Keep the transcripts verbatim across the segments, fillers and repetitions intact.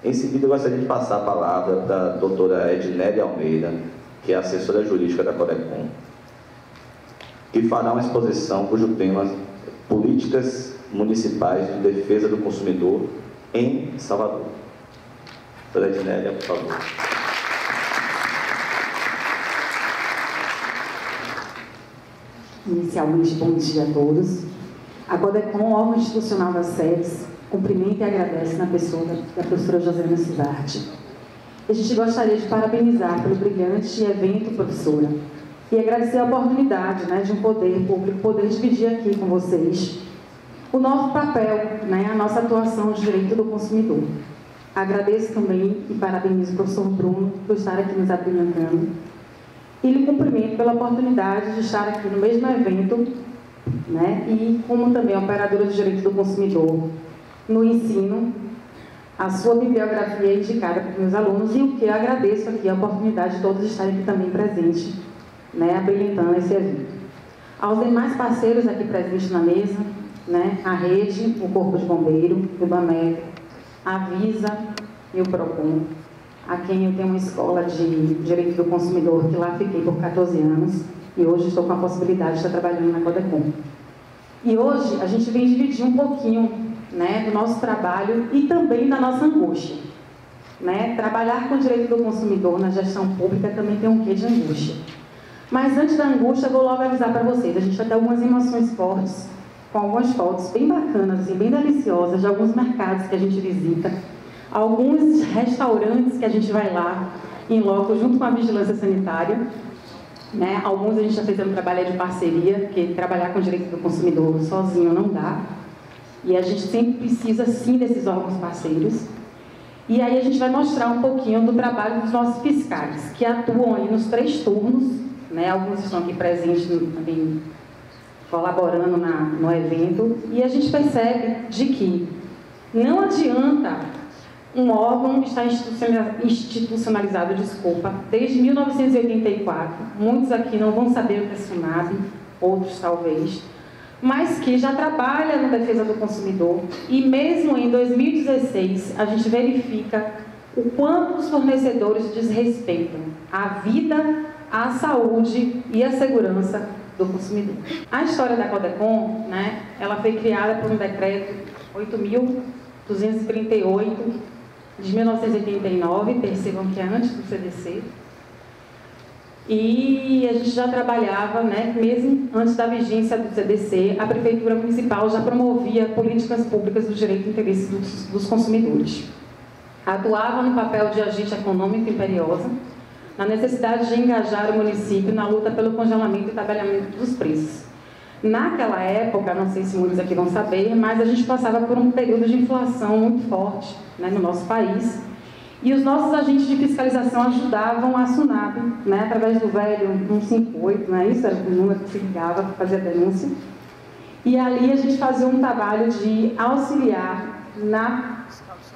Em seguida, eu gostaria de passar a palavra para a doutora Ednélia Almeida, que é assessora jurídica da Codecom, que fará uma exposição cujo tema é Políticas Municipais de Defesa do Consumidor em Salvador. Doutora Ednélia, por favor. Inicialmente, bom dia a todos. A Codecom, órgão institucional das SEDES, cumprimenta e agradece na pessoa da professora Josiana Cidarte. A gente gostaria de parabenizar pelo brilhante evento, professora, e agradecer a oportunidade, né, de um poder público poder dividir aqui com vocês o nosso papel, né, a nossa atuação no direito do consumidor. Agradeço também e parabenizo o professor Bruno por estar aqui nos abrilhantando. E lhe cumprimento pela oportunidade de estar aqui no mesmo evento, né, e como também operadora de direito do consumidor no ensino, a sua bibliografia é indicada para os meus alunos, e o que eu agradeço aqui a oportunidade de todos estarem aqui também presentes, né, habilitando esse evento. Aos demais parceiros aqui presentes na mesa, né, a Rede, o Corpo de Bombeiro, o IBAMEC, a Visa e o PROCON, a quem eu tenho uma escola de Direito do Consumidor, que lá fiquei por quatorze anos, e hoje estou com a possibilidade de estar trabalhando na Codecom. E hoje a gente vem dividir um pouquinho, né, do nosso trabalho e também da nossa angústia. Né? Trabalhar com o direito do consumidor na gestão pública também tem um quê de angústia. Mas antes da angústia, eu vou logo avisar para vocês, a gente vai ter algumas emoções fortes, com algumas fotos bem bacanas, assim, bem deliciosas, de alguns mercados que a gente visita, alguns restaurantes que a gente vai lá, em loco, junto com a vigilância sanitária. Né? Alguns a gente já fez um trabalho de parceria, porque trabalhar com o direito do consumidor sozinho não dá. E a gente sempre precisa, sim, desses órgãos parceiros. E aí a gente vai mostrar um pouquinho do trabalho dos nossos fiscais, que atuam aí nos três turnos, né? Alguns estão aqui presentes também, colaborando na, no evento, e a gente percebe de que não adianta um órgão estar institucionalizado, desculpa, desde mil novecentos e oitenta e quatro, muitos aqui não vão saber o que é SUNAB, outros talvez, mas que já trabalha na defesa do consumidor, e mesmo em dois mil e dezesseis a gente verifica o quanto os fornecedores desrespeitam a vida, a saúde e a segurança do consumidor. A história da Codecom, né, ela foi criada por um decreto oito mil duzentos e trinta e oito de mil novecentos e oitenta e nove, percebam que é antes do C D C, e a gente já trabalhava, né, mesmo antes da vigência do C D C, a Prefeitura Municipal já promovia políticas públicas do direito e interesse dos, dos consumidores. Atuava no papel de agente econômico imperiosa, na necessidade de engajar o município na luta pelo congelamento e tabelamento dos preços. Naquela época, não sei se muitos aqui vão saber, mas a gente passava por um período de inflação muito forte, né, no nosso país, e os nossos agentes de fiscalização ajudavam a SUNAB, né, através do velho cento e cinquenta e oito, né, isso era o número que se ligava para fazer a denúncia, e ali a gente fazia um trabalho de auxiliar na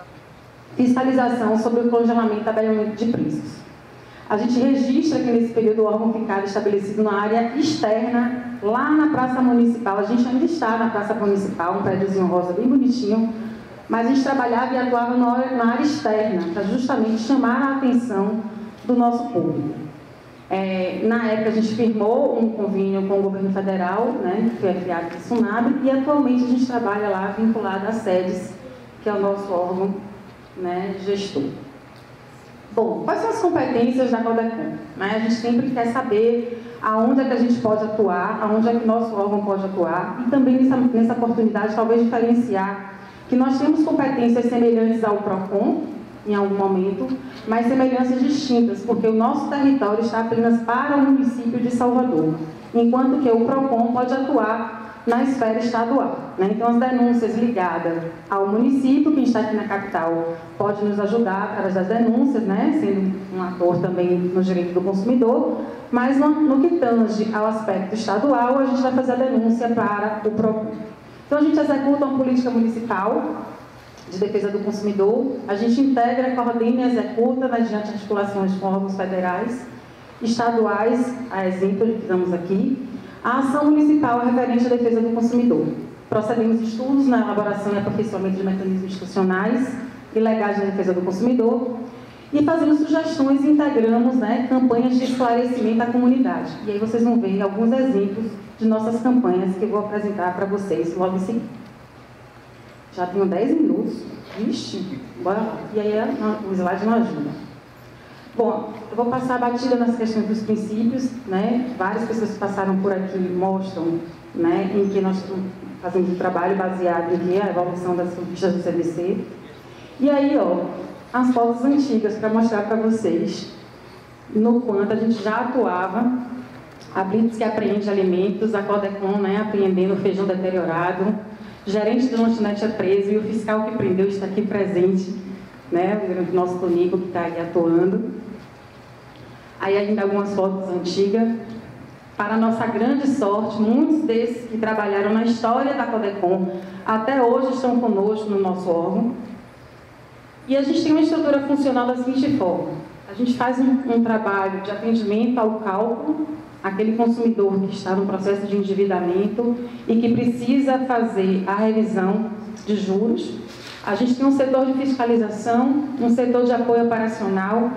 fiscalização sobre o congelamento e tabelamento de preços. A gente registra que nesse período o órgão ficava estabelecido na área externa, lá na Praça Municipal. A gente ainda está na Praça Municipal, um prédiozinho rosa bem bonitinho, mas a gente trabalhava e atuava na área externa, para justamente chamar a atenção do nosso público. É, na época a gente firmou um convênio com o governo federal, né, que foi afiliado do SUNAB, e atualmente a gente trabalha lá vinculado à SEDES, que é o nosso órgão, né, gestor. Bom, quais são as competências da Codecom? Né? A gente sempre quer saber aonde é que a gente pode atuar, aonde é que o nosso órgão pode atuar, e também nessa, nessa oportunidade talvez diferenciar que nós temos competências semelhantes ao PROCON, em algum momento, mas semelhanças distintas, porque o nosso território está apenas para o município de Salvador, enquanto que o PROCON pode atuar na esfera estadual. Né? Então, as denúncias ligadas ao município, quem está aqui na capital pode nos ajudar através das denúncias, né? Sendo um ator também no direito do consumidor, mas no, no que tange ao aspecto estadual, a gente vai fazer a denúncia para o PROCON. Então, a gente executa uma política municipal de defesa do consumidor, a gente integra, coordena e executa mediante articulações com órgãos federais, estaduais, a exemplo que fizemos aqui, a ação municipal referente à defesa do consumidor. Procedemos estudos na elaboração e aperfeiçoamento de mecanismos institucionais e legais na defesa do consumidor, e fazemos sugestões e integramos, né, campanhas de esclarecimento à comunidade. E aí vocês vão ver alguns exemplos de nossas campanhas que eu vou apresentar para vocês logo em seguida. Já tenho dez minutos. Vixe, bora lá. E aí o slide não ajuda. Bom, eu vou passar a batida nas questões dos princípios, né? Várias pessoas que passaram por aqui mostram, né, em que nós fazemos um trabalho baseado em que a evolução das conquistas do C D C. E aí, ó, as fotos antigas para mostrar para vocês no quanto a gente já atuava, a Blitz que apreende alimentos, a Codecon, né, apreendendo feijão deteriorado, gerente de lanchonete é preso e o fiscal que prendeu está aqui presente, né, o nosso Tonico que está aí atuando. Aí ainda algumas fotos antigas. Para nossa grande sorte, muitos desses que trabalharam na história da Codecon até hoje estão conosco no nosso órgão. E a gente tem uma estrutura funcional da seguinte forma: a gente faz um, um trabalho de atendimento ao cálculo, aquele consumidor que está no processo de endividamento e que precisa fazer a revisão de juros. A gente tem um setor de fiscalização, um setor de apoio operacional.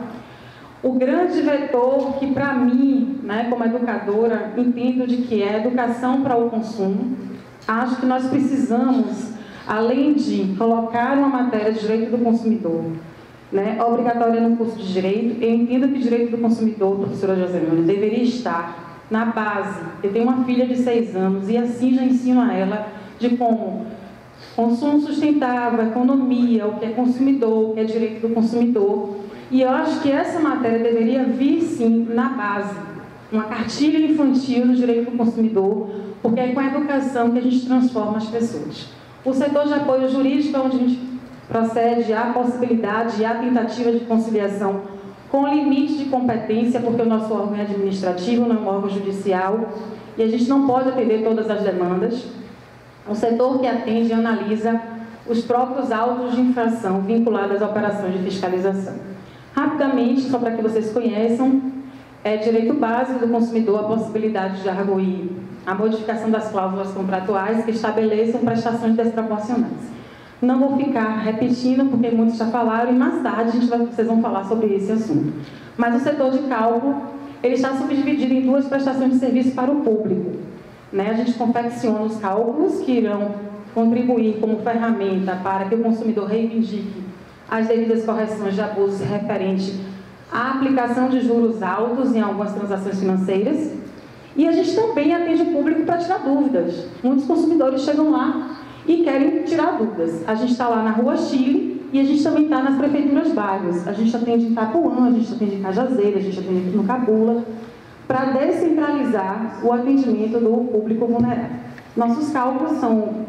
O grande vetor que, para mim, né, como educadora, entendo de que é educação para o consumo. Acho que nós precisamos, além de colocar uma matéria de direito do consumidor, né, obrigatória no curso de direito, eu entendo que direito do consumidor, professora Joselina, deveria estar na base. Eu tenho uma filha de seis anos e assim já ensino a ela de como consumo sustentável, economia, o que é consumidor, o que é direito do consumidor. E eu acho que essa matéria deveria vir, sim, na base, uma cartilha infantil do direito do consumidor, porque é com a educação que a gente transforma as pessoas. O setor de apoio jurídico é onde a gente procede à possibilidade e à tentativa de conciliação com limite de competência, porque o nosso órgão é administrativo, não é um órgão judicial, e a gente não pode atender todas as demandas. Um setor que atende e analisa os próprios autos de infração vinculados às operações de fiscalização. Rapidamente, só para que vocês conheçam, é direito básico do consumidor a possibilidade de arguir a modificação das cláusulas contratuais que estabeleçam prestações desproporcionais. Não vou ficar repetindo, porque muitos já falaram, e mais tarde a gente vai, vocês vão falar sobre esse assunto. Mas o setor de cálculo, ele está subdividido em duas prestações de serviço para o público. Né? A gente confecciona os cálculos que irão contribuir como ferramenta para que o consumidor reivindique as devidas correções de abusos referente à aplicação de juros altos em algumas transações financeiras. E a gente também atende o público para tirar dúvidas. Muitos consumidores chegam lá e querem tirar dúvidas. A gente está lá na Rua Chile e a gente também está nas prefeituras bairros. A gente atende em Itapuã, a gente atende em Cajazeira, a gente atende aqui no Cabula, para descentralizar o atendimento do público vulnerável. Nossos cálculos são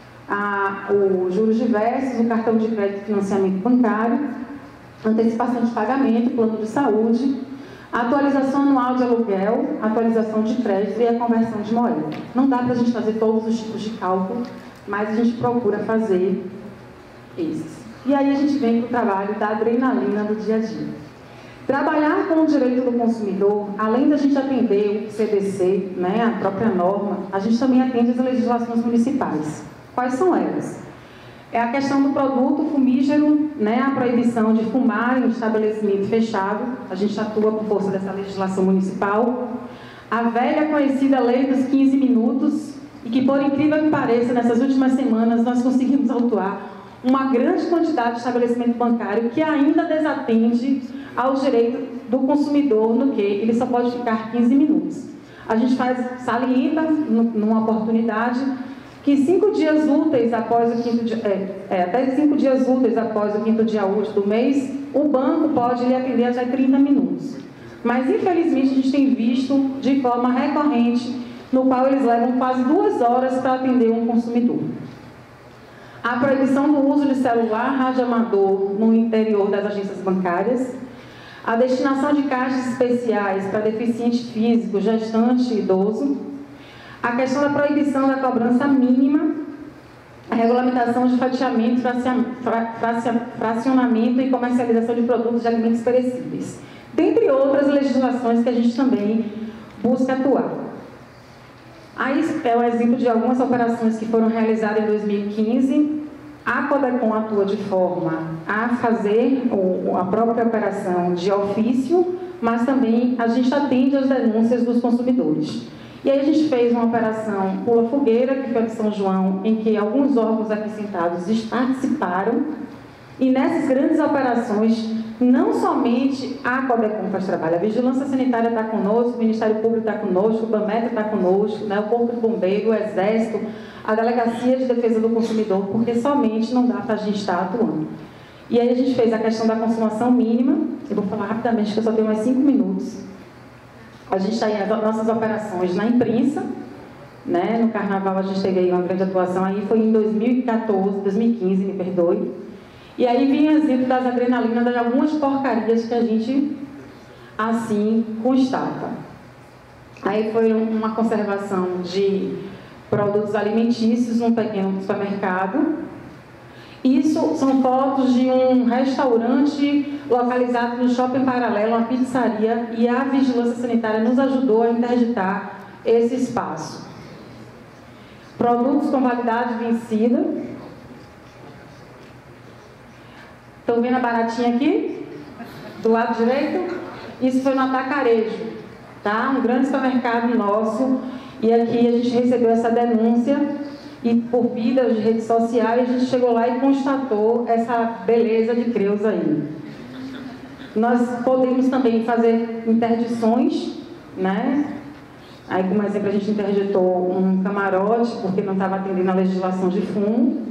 a, os juros diversos, o cartão de crédito e financiamento bancário, antecipação de pagamento, plano de saúde, atualização anual de aluguel, atualização de crédito e a conversão de moeda. Não dá para a gente fazer todos os tipos de cálculo, mas a gente procura fazer esses. E aí a gente vem para o trabalho da adrenalina do dia a dia. Trabalhar com o direito do consumidor, além da gente atender o C D C, né, a própria norma, a gente também atende as legislações municipais. Quais são elas? É a questão do produto fumígero, né, a proibição de fumar em estabelecimento fechado, a gente atua por força dessa legislação municipal. A velha conhecida lei dos quinze minutos, e que, por incrível que pareça, nessas últimas semanas nós conseguimos autuar uma grande quantidade de estabelecimento bancário que ainda desatende ao direito do consumidor no que ele só pode ficar quinze minutos. A gente faz, salienta, numa oportunidade, que cinco dias úteis após o quinto dia, é, é, até cinco dias úteis após o quinto dia útil do mês, o banco pode lhe atender até trinta minutos. Mas, infelizmente, a gente tem visto de forma recorrente, no qual eles levam quase duas horas para atender um consumidor. A proibição do uso de celular radioamador no interior das agências bancárias, a destinação de caixas especiais para deficiente físico, gestante e idoso, a questão da proibição da cobrança mínima, a regulamentação de fatiamento, fracionamento e comercialização de produtos de alimentos perecíveis, dentre outras legislações que a gente também busca atuar. Aí é um exemplo de algumas operações que foram realizadas em dois mil e quinze, A Codecom atua de forma a fazer o, a própria operação de ofício, mas também a gente atende às denúncias dos consumidores. E aí a gente fez uma operação Pula Fogueira, que foi de São João, em que alguns órgãos aqui sentados participaram. E nessas grandes operações, não somente a Codecom faz trabalho, a Vigilância Sanitária está conosco, o Ministério Público está conosco, o BAMETRA está conosco, né, o Corpo de Bombeiro, o Exército, a Delegacia de Defesa do Consumidor, porque somente não dá para a gente estar atuando. E aí a gente fez a questão da consumação mínima, eu vou falar rapidamente, que eu só tenho mais cinco minutos. A gente está em nossas operações na imprensa, né, no Carnaval a gente teve aí uma grande atuação, aí foi em dois mil e quatorze, dois mil e quinze, me perdoe. E aí vinha exemplo das adrenalinas, de algumas porcarias que a gente, assim, constata. Aí foi uma conservação de produtos alimentícios num pequeno supermercado. Isso são fotos de um restaurante localizado no Shopping Paralelo, uma pizzaria, e a Vigilância Sanitária nos ajudou a interditar esse espaço. Produtos com validade vencida. Estão vendo a baratinha aqui? Do lado direito? Isso foi no Atacarejo, tá? Um grande supermercado nosso. E aqui a gente recebeu essa denúncia e por vidas de redes sociais a gente chegou lá e constatou essa beleza de Creus aí. Nós podemos também fazer interdições, né? Aí, como exemplo, a gente interditou um camarote porque não estava atendendo a legislação de fumo.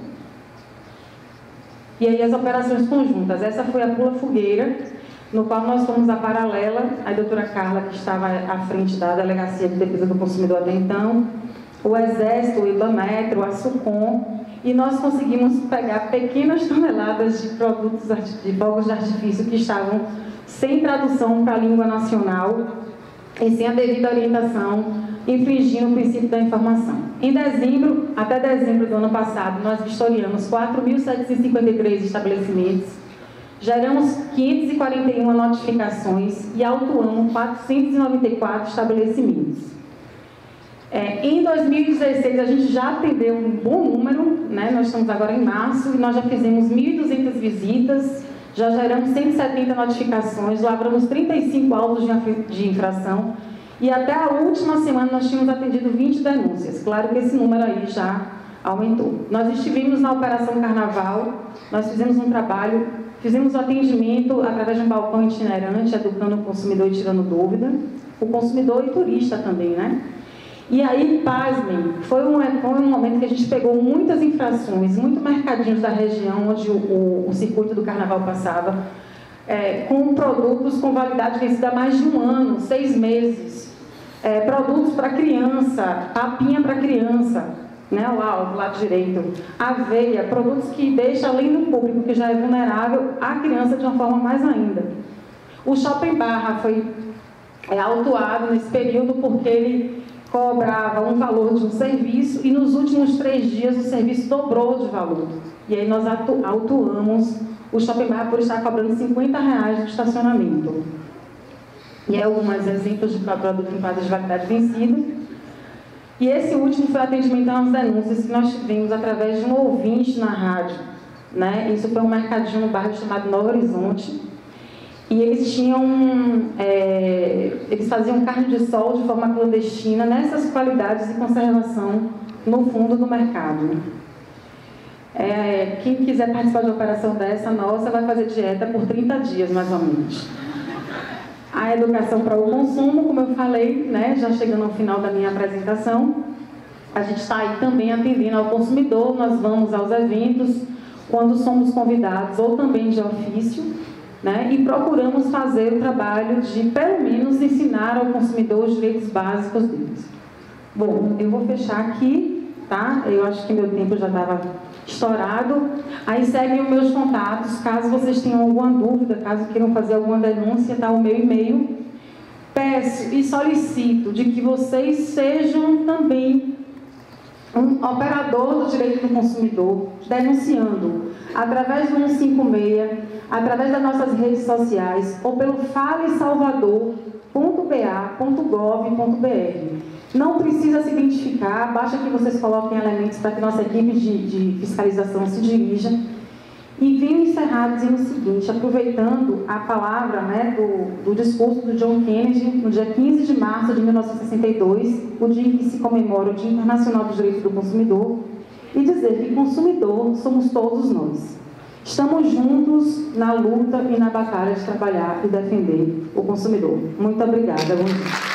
E aí as operações conjuntas. Essa foi a Pula Fogueira, no qual nós fomos a paralela, a doutora Carla, que estava à frente da Delegacia de Defesa do Consumidor até então, o Exército, o IBAMETRO, a SUCOM, e nós conseguimos pegar pequenas toneladas de produtos de fogos de artifício que estavam sem tradução para a língua nacional e sem a devida orientação, infringindo o princípio da informação. Em dezembro, até dezembro do ano passado, nós vistoriamos quatro mil setecentos e cinquenta e três estabelecimentos, geramos quinhentas e quarenta e uma notificações e autuamos quatrocentos e noventa e quatro estabelecimentos. É, em dois mil e dezesseis, a gente já atendeu um bom número, né? Nós estamos agora em março, e nós já fizemos mil e duzentas visitas, já geramos cento e setenta notificações, lavramos trinta e cinco autos de infração, e até a última semana nós tínhamos atendido vinte denúncias. Claro que esse número aí já aumentou. Nós estivemos na Operação Carnaval, nós fizemos um trabalho, fizemos o atendimento através de um balcão itinerante, educando o consumidor e tirando dúvida, o consumidor e turista também, né? E aí, pasmem, foi um, foi um momento que a gente pegou muitas infrações, muitos mercadinhos da região onde o, o, o circuito do Carnaval passava, é, com produtos com validade vencida há mais de um ano, seis meses, é, produtos para criança, papinha para criança, né, lá do lado direito, aveia, produtos que deixam além do público que já é vulnerável, a criança de uma forma mais ainda. O Shopping Barra foi é, autuado nesse período porque ele cobrava um valor de um serviço e nos últimos três dias o serviço dobrou de valor. E aí nós atu autuamos o Shopping Barra por estar cobrando cinquenta reais de estacionamento. E é alguns exemplos de produto em prazo de validade vencida. E esse último foi o atendimento às denúncias que nós tivemos através de um ouvinte na rádio, né? Isso foi um mercadinho no bairro chamado Novo Horizonte. E eles tinham, é, eles faziam carne de sol de forma clandestina nessas qualidades de conservação no fundo do mercado. É, quem quiser participar de uma operação dessa nossa vai fazer dieta por trinta dias, mais ou menos. A educação para o consumo, como eu falei, né, já chegando ao final da minha apresentação, a gente está aí também atendendo ao consumidor, nós vamos aos eventos quando somos convidados ou também de ofício, né, e procuramos fazer o trabalho de, pelo menos, ensinar ao consumidor os direitos básicos deles. Bom, eu vou fechar aqui, tá? Eu acho que meu tempo já estava estourado. Aí seguem os meus contatos, caso vocês tenham alguma dúvida, caso queiram fazer alguma denúncia, tá o meu e-mail. Peço e solicito de que vocês sejam também um operador do direito do consumidor, denunciando através do cento e cinquenta e seis, através das nossas redes sociais ou pelo fale salvador ponto b a ponto gov ponto b r. Não precisa se identificar, basta que vocês coloquem elementos para que nossa equipe de, de fiscalização se dirija. E venho encerrar dizendo o seguinte, aproveitando a palavra, né, do, do discurso do John Kennedy, no dia quinze de março de mil novecentos e sessenta e dois, o dia em que se comemora o Dia Internacional dos Direitos do Consumidor, e dizer que consumidor somos todos nós. Estamos juntos na luta e na batalha de trabalhar e defender o consumidor. Muito obrigada. Bom dia.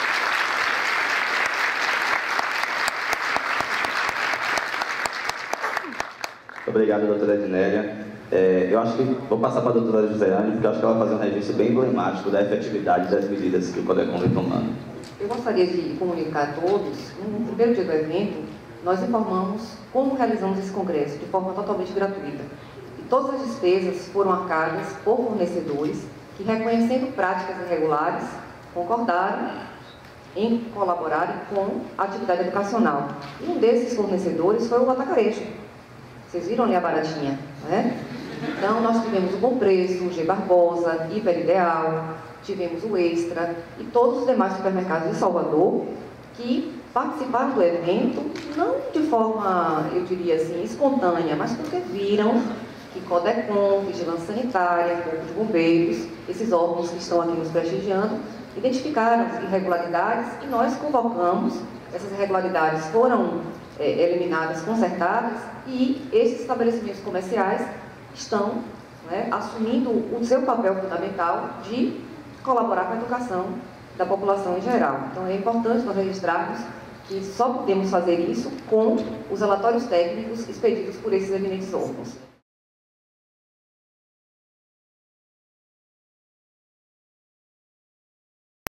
Obrigado, doutora Ednélia. É, eu acho que vou passar para a doutora Joséane, porque eu acho que ela vai fazer um registro bem emblemático da efetividade das medidas que o CODECON vem tomando. Eu gostaria de comunicar a todos, no primeiro dia do evento, nós informamos como realizamos esse congresso de forma totalmente gratuita. E todas as despesas foram arcadas por fornecedores que, reconhecendo práticas irregulares, concordaram em colaborarem com a atividade educacional. E um desses fornecedores foi o Atacarejo. Vocês viram ali a baratinha, né? Então, nós tivemos o Bom Preço, o G Barbosa, Hiper Ideal, tivemos o Extra e todos os demais supermercados de Salvador que participaram do evento, não de forma, eu diria assim, espontânea, mas porque viram que CODECON, Vigilância Sanitária, Corpo de Bombeiros, esses órgãos que estão aqui nos prestigiando, identificaram as irregularidades e nós convocamos, essas irregularidades foram é, eliminadas, consertadas, e esses estabelecimentos comerciais estão, né, assumindo o seu papel fundamental de colaborar com a educação da população em geral. Então é importante nós registrarmos que só podemos fazer isso com os relatórios técnicos expedidos por esses eminentes órgãos.